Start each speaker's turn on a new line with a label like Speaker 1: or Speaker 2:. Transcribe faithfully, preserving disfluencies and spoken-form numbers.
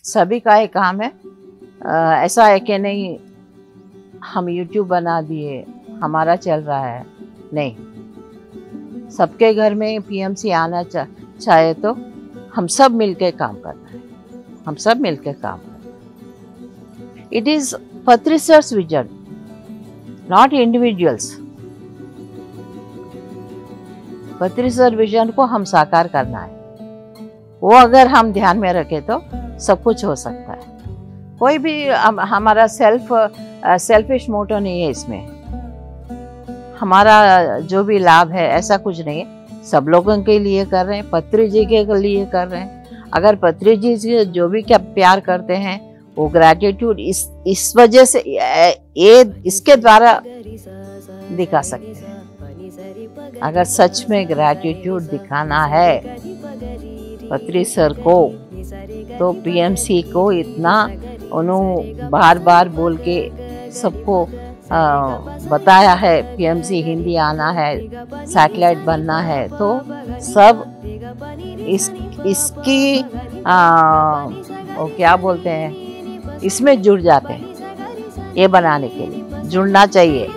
Speaker 1: सभी का एक काम है। आ, ऐसा है कि नहीं हम यूट्यूब बना दिए हमारा चल रहा है, नहीं। सबके घर में पीएमसी आना चा, चाहे तो हम सब मिलके काम करना है, हम सब मिलके काम करना है। It is Patri sir's vision, not individuals. Patri sir vision को हम साकार करना है। वो अगर हम ध्यान में रखें तो सब कुछ हो सकता है। कोई भी हमारा सेल्फ सेल्फिश मोटो नहीं है इसमें। हमारा जो भी लाभ है ऐसा कुछ नहीं है, सब लोगों के लिए कर रहे हैं, पत्री जी के लिए कर रहे हैं। अगर पत्री जी से जो भी क्या प्यार करते हैं वो ग्रैटिट्यूड इस इस वजह से ये इसके द्वारा दिखा सकते हैं। अगर सच में ग्रैटिट्यूड दिखाना है पत्री सर को तो पीएमसी को इतना उन्होंने बार बार बोल के सबको बताया है, पीएमसी हिंदी आना है, सैटेलाइट बनना है, तो सब इस इसकी आ, वो क्या बोलते हैं, इसमें जुड़ जाते हैं। ये बनाने के लिए जुड़ना चाहिए।